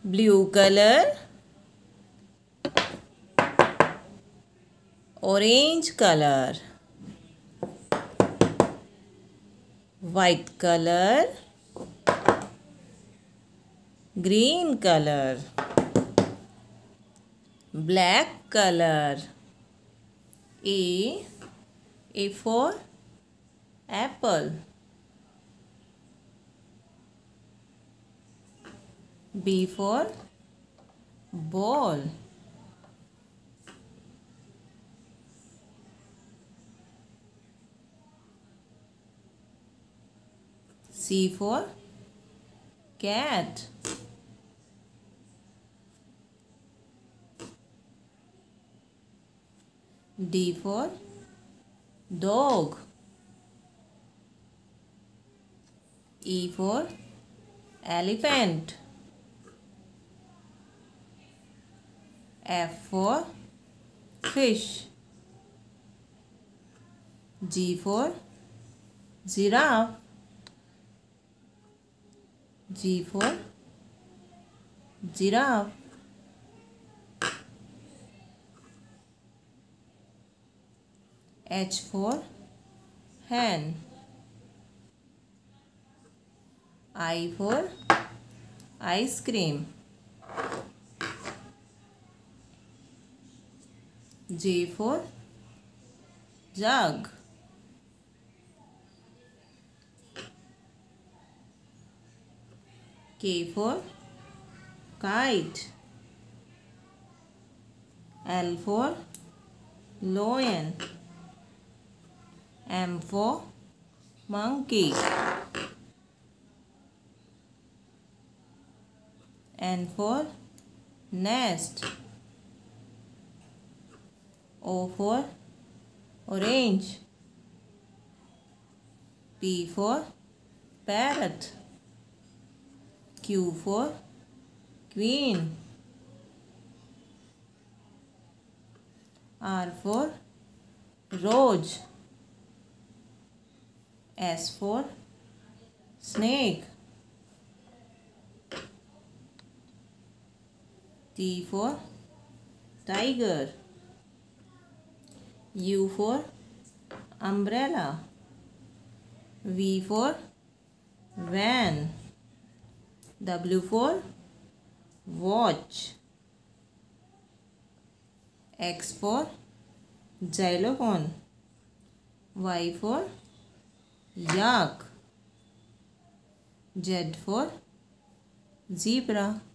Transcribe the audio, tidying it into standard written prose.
blue color, orange color, white color, green color, black color. A for apple. B for ball. C for cat. D for dog. E for elephant. F for fish. G for giraffe. G for giraffe. H for hen. I for ice cream. J for jug. K for kite. L for lion. M for monkey. N for nest. O for orange. P for parrot. Q for queen. R for rose. S for snake. T for tiger. U for umbrella. V for van. W for watch. X for xylophone. Y for yak. Z for zebra.